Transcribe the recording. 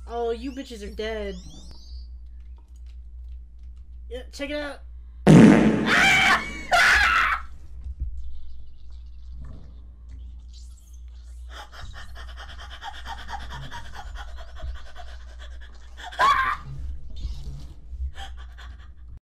Oh, you bitches are dead. Yeah, check it out.